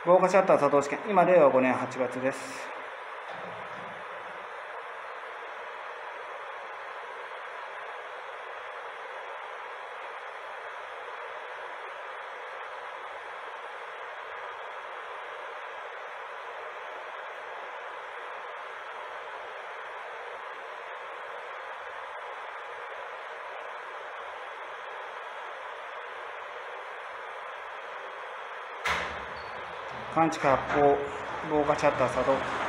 防火シャッター作動試験、今、令和5年8月です。感知発砲、防火シャッター作動。